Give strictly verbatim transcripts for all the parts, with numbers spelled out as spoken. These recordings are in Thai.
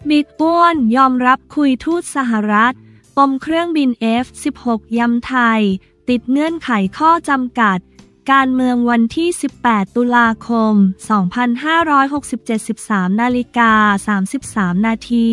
บิ๊กอ้วนยอมรับคุยทูตสหรัฐปมเครื่องบิน เอฟ สิบหก ยำไทยติดเงื่อนไขข้อจำกัดการเมืองวันที่ สิบแปด ตุลาคม สองพันห้าร้อยหกสิบเจ็ด สิบสาม นาฬิกา สามสิบสาม นาที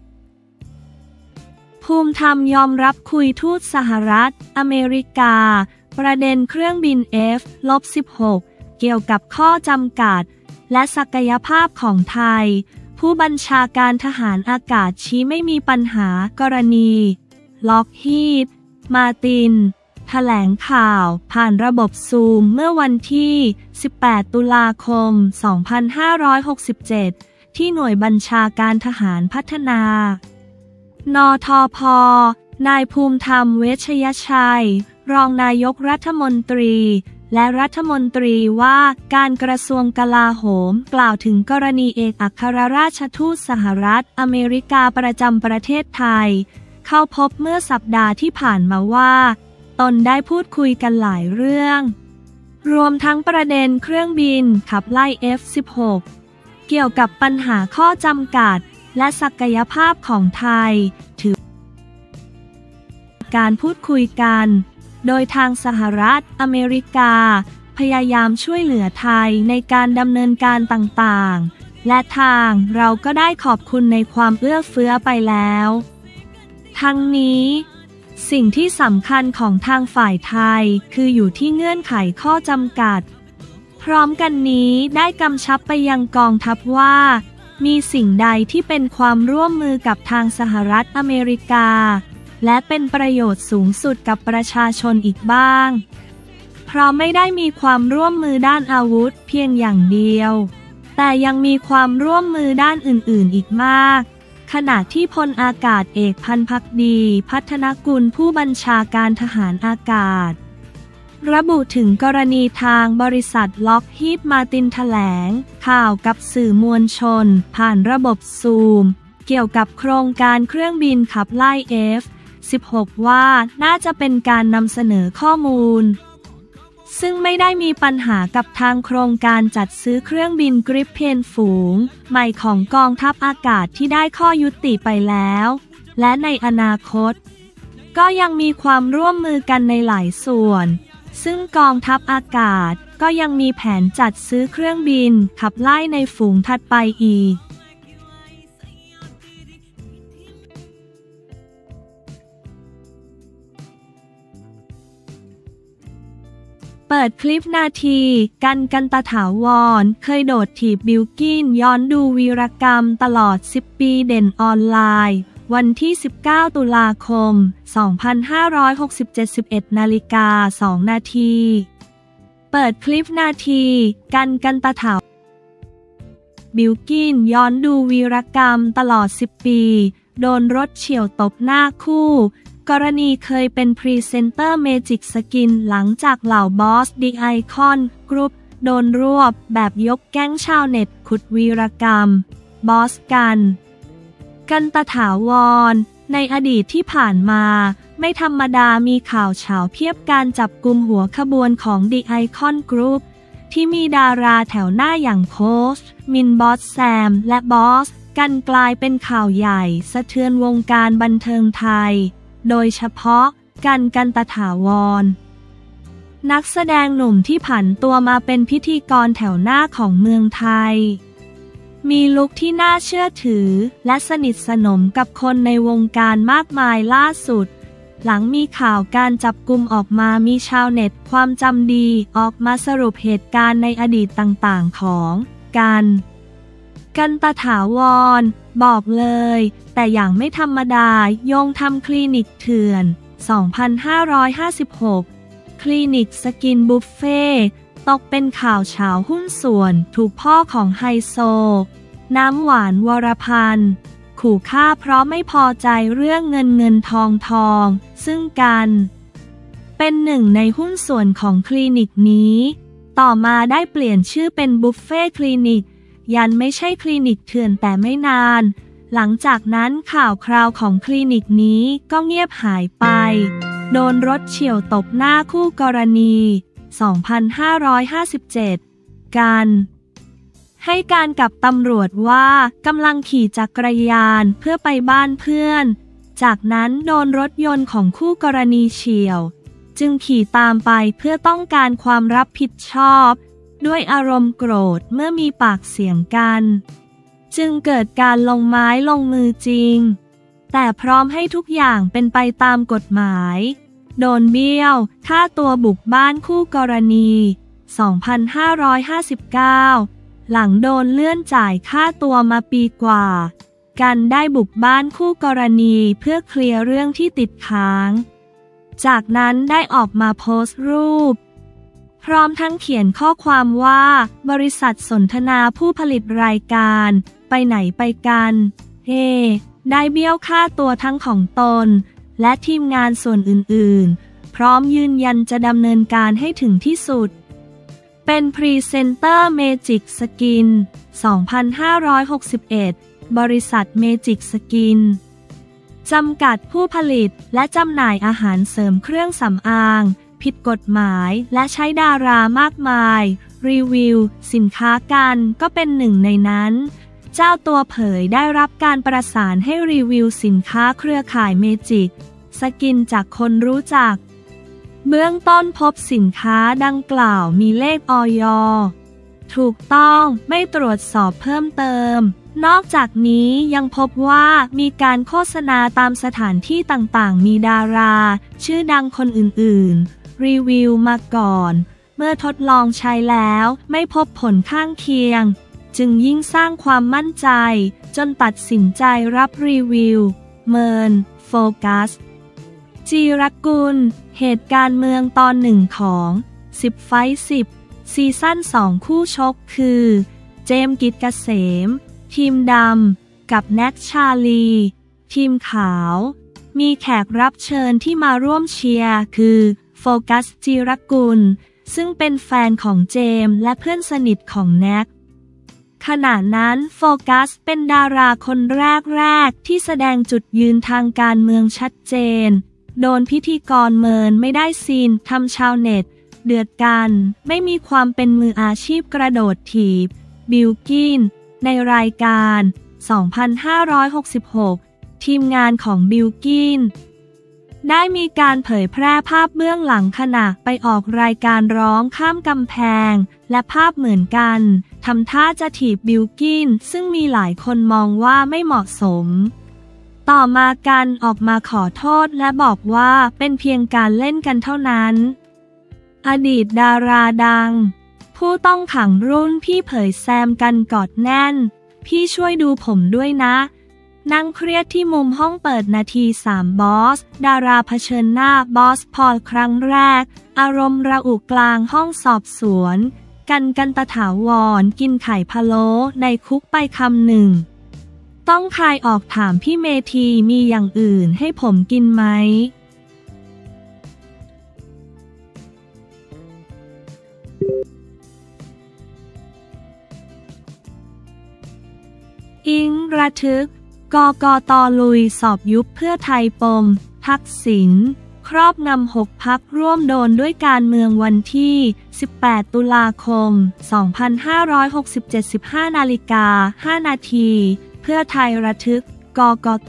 ภูมิธรรมยอมรับคุยทูตสหรัฐอเมริกาประเด็นเครื่องบิน เอฟ สิบหก เกี่ยวกับข้อจำกัดและศักยภาพของไทยผู้บัญชาการทหารอากาศชี้ไม่มีปัญหากรณีล็อกฮีดมาร์ตินแถลงข่าวผ่านระบบซูมเมื่อวันที่ สิบแปด ตุลาคม สองพันห้าร้อยหกสิบเจ็ด ที่หน่วยบัญชาการทหารพัฒนานทพ.นายภูมิธรรมเวชยชัยรองนายกรัฐมนตรีและรัฐมนตรีว่าการกระทรวงกลาโหมกล่าวถึงกรณีเอกอัครราชทูตสหรัฐอเมริกาประจำประเทศไทยเข้าพบเมื่อสัปดาห์ที่ผ่านมาว่าตนได้พูดคุยกันหลายเรื่องรวมทั้งประเด็นเครื่องบินขับไล่ เอฟ สิบหก เกี่ยวกับปัญหาข้อจำกัดและศักยภาพของไทยถือการพูดคุยกันโดยทางสหรัฐอเมริกาพยายามช่วยเหลือไทยในการดำเนินการต่างๆและทางเราก็ได้ขอบคุณในความเอื้อเฟื้อไปแล้วทั้งนี้สิ่งที่สำคัญของทางฝ่ายไทยคืออยู่ที่เงื่อนไขข้อจำกัดพร้อมกันนี้ได้กำชับไปยังกองทัพว่ามีสิ่งใดที่เป็นความร่วมมือกับทางสหรัฐอเมริกาและเป็นประโยชน์สูงสุดกับประชาชนอีกบ้างเพราะไม่ได้มีความร่วมมือด้านอาวุธเพียงอย่างเดียวแต่ยังมีความร่วมมือด้านอื่นๆอีกมากขณะที่พลอากาศเอกพันธ์ภักดีพัฒนกุลผู้บัญชาการทหารอากาศระบุถึงกรณีทางบริษัทล็อกฮีดมาร์ตินแถลงข่าวกับสื่อมวลชนผ่านระบบซูมเกี่ยวกับโครงการเครื่องบินขับไล่ เอฟ สิบหก ว่าน่าจะเป็นการนำเสนอข้อมูลซึ่งไม่ได้มีปัญหากับทางโครงการจัดซื้อเครื่องบินกริปเพนฝูงใหม่ของกองทัพอากาศที่ได้ข้อยุติไปแล้วและในอนาคตก็ยังมีความร่วมมือกันในหลายส่วนซึ่งกองทัพอากาศก็ยังมีแผนจัดซื้อเครื่องบินขับไล่ในฝูงถัดไปอีกเปิดคลิปนาทีกันกันตถาวรเคยโดดถีบบิลกิ้นย้อนดูวีรกรรมตลอดสิบปีเด่นออนไลน์วันที่ สิบเก้า ตุลาคม สองพันห้าร้อยหกสิบเจ็ด สิบเอ็ด นาฬิกา สอง นาทีเปิดคลิปนาทีกันกันตถาวรบิลกิ้นย้อนดูวีรกรรมตลอดสิบปีโดนรถเฉี่ยวตบหน้าคู่กรณีเคยเป็นพรีเซนเตอร์เมจิกสกินหลังจากเหล่าบอสดิไอคอนกรุ๊ปโดนรวบแบบยกแก๊งชาวเน็ตขุดวีรกรรมบอสกันกันตถาวรในอดีตที่ผ่านมาไม่ธรรมดามีข่าวเฉาเพียบการจับกุมหัวขบวนของดิไอคอนกรุ๊ปที่มีดาราแถวหน้าอย่างโค้ชมินบอสแซมและบอสกันกลายเป็นข่าวใหญ่สะเทือนวงการบันเทิงไทยโดยเฉพาะกันกันตถาวรนักแสดงหนุ่มที่ผันตัวมาเป็นพิธีกรแถวหน้าของเมืองไทยมีลุคที่น่าเชื่อถือและสนิทสนมกับคนในวงการมากมายล่าสุดหลังมีข่าวการจับกุมออกมามีชาวเน็ตความจำดีออกมาสรุปเหตุการณ์ในอดีตต่างๆของกันกันตถาวรบอกเลยแต่อย่างไม่ธรรมดาโยงทำคลินิกเถื่อน สองพันห้าร้อยห้าสิบหก คลินิกสกินบุฟเฟ่ตกเป็นข่าวเฉาหุ้นส่วนถูกพ่อของไฮโซน้ำหวานวรพันธ์ขู่ฆ่าเพราะไม่พอใจเรื่องเงินเงินทองทองซึ่งกันเป็นหนึ่งในหุ้นส่วนของคลินิกนี้ต่อมาได้เปลี่ยนชื่อเป็นบุฟเฟ่คลินิกยันไม่ใช่คลินิกเถื่อนแต่ไม่นานหลังจากนั้นข่าวคราวของคลินิกนี้ก็เงียบหายไปโดนรถเฉี่ยวตบหน้าคู่กรณี สองพันห้าร้อยห้าสิบเจ็ด กันให้การกับตำรวจว่ากำลังขี่จักรยานเพื่อไปบ้านเพื่อนจากนั้นโดนรถยนต์ของคู่กรณีเฉี่ยวจึงขี่ตามไปเพื่อต้องการความรับผิดชอบด้วยอารมณ์โกรธเมื่อมีปากเสียงกันจึงเกิดการลงไม้ลงมือจริงแต่พร้อมให้ทุกอย่างเป็นไปตามกฎหมายโดนเบี้ยวค่าตัวบุกบ้านคู่กรณี สองพันห้าร้อยห้าสิบเก้า หลังโดนเลื่อนจ่ายค่าตัวมาปีกว่ากันได้บุกบ้านคู่กรณีเพื่อเคลียร์เรื่องที่ติดค้างจากนั้นได้ออกมาโพสต์รูปพร้อมทั้งเขียนข้อความว่าบริษัทสนทนาผู้ผลิตรายการไปไหนไปกันเฮ hey, ได้เบี้ยวค่าตัวทั้งของตนและทีมงานส่วนอื่นๆพร้อมยืนยันจะดำเนินการให้ถึงที่สุดเป็นพรีเซนเตอร์เมจิกสกิน สองพันห้าร้อยหกสิบเอ็ด บริษัทเมจิกสกินจำกัดผู้ผลิตและจำหน่ายอาหารเสริมเครื่องสำอางผิดกฎหมายและใช้ดารามากมายรีวิวสินค้ากันก็เป็นหนึ่งในนั้นเจ้าตัวเผยได้รับการประสานให้รีวิวสินค้าเครือข่ายเมจิกสกินจากคนรู้จักเบื้องต้นพบสินค้าดังกล่าวมีเลข อย ถูกต้องไม่ตรวจสอบเพิ่มเติมนอกจากนี้ยังพบว่ามีการโฆษณาตามสถานที่ต่างๆมีดาราชื่อดังคนอื่นๆรีวิวมาก่อนเมื่อทดลองใช้แล้วไม่พบผลข้างเคียงจึงยิ่งสร้างความมั่นใจจนตัดสินใจรับรีวิวเมินโฟกัสจีรกุลเหตุการณ์เมืองตอนหนึ่งของสิบไฟท์สิบซีซั่นสองคู่ชกคือเจมส์กิจเกษมทีมดำกับแน็กชาลีทีมขาวมีแขกรับเชิญที่มาร่วมเชียร์คือโฟกัสจีรกุลซึ่งเป็นแฟนของเจมส์และเพื่อนสนิทของแน็กขณะนั้นโฟกัสเป็นดาราคนแรกๆที่แสดงจุดยืนทางการเมืองชัดเจนโดนพิธีกรเมินไม่ได้ซีนทำชาวเน็ตเดือดกันไม่มีความเป็นมืออาชีพกระโดดถีบบิลกินในรายการ สองพันห้าร้อยหกสิบหก ทีมงานของบิลกินได้มีการเผยแพร่ภาพเบื้องหลังขณะไปออกรายการร้องข้ามกำแพงและภาพเหมือนกันทำท่าจะถีบบิลกินซึ่งมีหลายคนมองว่าไม่เหมาะสมต่อมากันออกมาขอโทษและบอกว่าเป็นเพียงการเล่นกันเท่านั้นอดีตดาราดังผู้ต้องขังรุ่นพี่เผยแซมกันกอดแน่นพี่ช่วยดูผมด้วยนะนั่งเครียดที่มุมห้องเปิดนาทีสามบอสดาราเผชิญหน้าบอสพอลครั้งแรกอารมณ์ระอุกลางห้องสอบสวนกันกันตถาวรกินไข่พะโล้ในคุกไปคำหนึ่งต้องคายออกถามพี่เมธีมีอย่างอื่นให้ผมกินไหมอิงระทึกกกต.ลุยสอบยุบเพื่อไทยปมทักษิณครอบงำหกพรรคร่วมโดนด้วยการเมืองวันที่ สิบแปด ตุลาคม สองพันห้าร้อยหกสิบเจ็ด สิบห้า นาฬิกา ห้า นาทีเพื่อไทยระทึกกกต.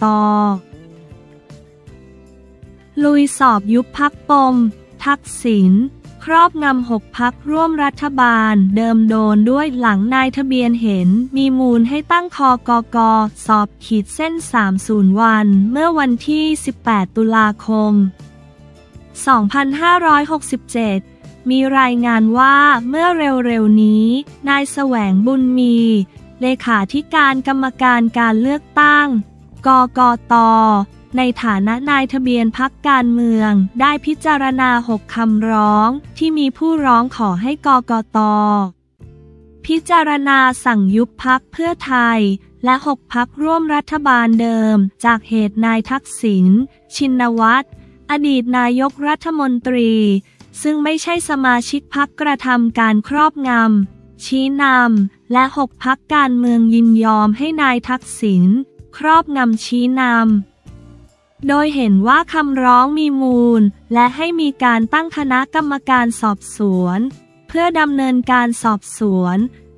ลุยสอบยุบพรรคปมทักษิณครอบงำหกพรรคร่วมรัฐบาลเดิมโดนด้วยหลังนายทะเบียนเห็นมีมูลให้ตั้งคกก.สอบขีดเส้นสามสิบวันเมื่อวันที่ สิบแปด ตุลาคม สองพันห้าร้อยหกสิบเจ็ด มีรายงานว่าเมื่อเร็วๆนี้นายแสวงบุญมีเลขาธิการกรรมการการเลือกตั้งกกต.ในฐานะนายทะเบียนพรรคการเมืองได้พิจารณาหกคำร้องที่มีผู้ร้องขอให้กกต.พิจารณาสั่งยุบพรรคเพื่อไทยและหกพรรคร่วมรัฐบาลเดิมจากเหตุนายทักษิณชินวัตรอดีตนายกรัฐมนตรีซึ่งไม่ใช่สมาชิกพรรคกระทำการครอบงำชี้นำและหกพรรคการเมืองยินยอมให้นายทักษิณครอบงำชี้นำโดยเห็นว่าคำร้องมีมูลและให้มีการตั้งคณะกรรมการสอบสวนเพื่อดำเนินการสอบสวน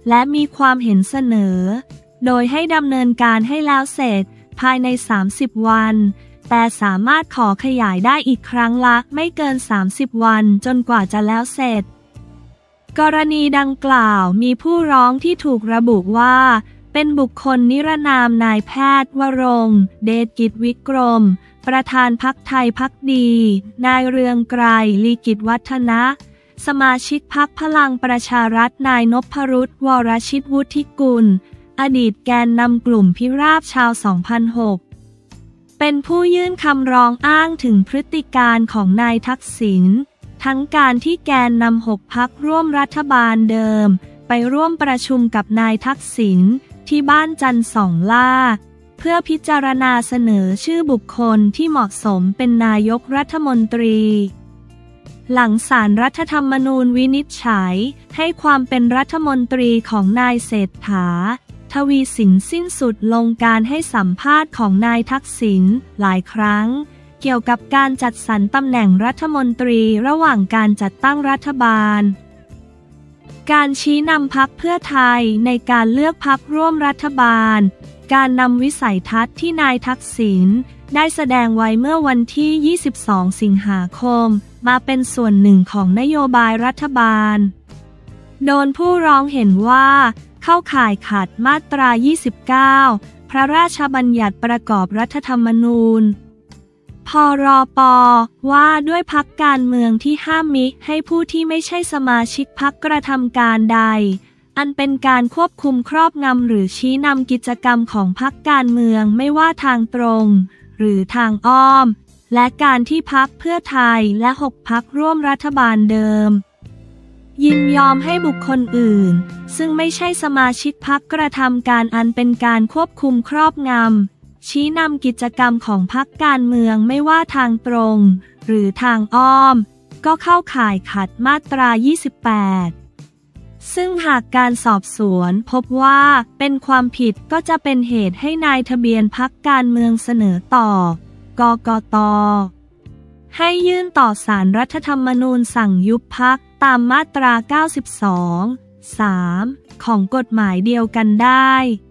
และมีความเห็นเสนอโดยให้ดำเนินการให้แล้วเสร็จภายในสามสิบวันแต่สามารถขอขยายได้อีกครั้งละไม่เกินสามสิบวันจนกว่าจะแล้วเสร็จกรณีดังกล่าวมีผู้ร้องที่ถูกระบุว่าเป็นบุคคลนิรนามนายแพทย์วรงค์เดชกิจวิกรมประธานพรรคไทยภักดีนายเรืองไกรลีกิจวัฒนะสมาชิกพรรคพลังประชารัฐนายนพรุตวรชิตวุฒิกุลอดีตแกนนำกลุ่มพิราบชาว สองพันหก เป็นผู้ยื่นคำร้องอ้างถึงพฤติการของนายทักษิณทั้งการที่แกนนำหกพรรคร่วมรัฐบาลเดิมไปร่วมประชุมกับนายทักษิณที่บ้านจันทร์สองล่าเพื่อพิจารณาเสนอชื่อบุคคลที่เหมาะสมเป็นนายกรัฐมนตรีหลังศาลรัฐธรรมนูญวินิจฉัยให้ความเป็นรัฐมนตรีของนายเศรษฐาทวีสินสิ้นสุดลงการให้สัมภาษณ์ของนายทักษิณหลายครั้งเกี่ยวกับการจัดสรรตำแหน่งรัฐมนตรีระหว่างการจัดตั้งรัฐบาลการชี้นำพรรคเพื่อไทยในการเลือกพรรคร่วมรัฐบาลการนำวิสัยทัศน์ที่นายทักษิณได้แสดงไว้เมื่อวันที่ ยี่สิบสอง สิงหาคมมาเป็นส่วนหนึ่งของนโยบายรัฐบาลโดนผู้ร้องเห็นว่าเข้าข่ายขัดมาตรา ยี่สิบเก้า พระราชบัญญัติประกอบรัฐธรรมนูญพรป.ว่าด้วยพรรคการเมืองที่ห้ามมิให้ผู้ที่ไม่ใช่สมาชิกพรรคกระทำการใดอันเป็นการควบคุมครอบงำหรือชี้นำกิจกรรมของพรรคการเมืองไม่ว่าทางตรงหรือทางอ้อมและการที่พรรคเพื่อไทยและหกพรรคร่วมรัฐบาลเดิมยินยอมให้บุคคลอื่นซึ่งไม่ใช่สมาชิกพรรคกระทำการอันเป็นการควบคุมครอบงำชี้นำกิจกรรมของพรรคการเมืองไม่ว่าทางตรงหรือทางอ้อมก็เข้าข่ายขัดมาตรา ยี่สิบแปด ซึ่งหากการสอบสวนพบว่าเป็นความผิดก็จะเป็นเหตุให้นายทะเบียนพรรคการเมืองเสนอต่อกกต.ให้ยื่นต่อศาลรัฐธรรมนูญสั่งยุบพรรคตามมาตรา เก้าสิบสอง สาม ของกฎหมายเดียวกันได้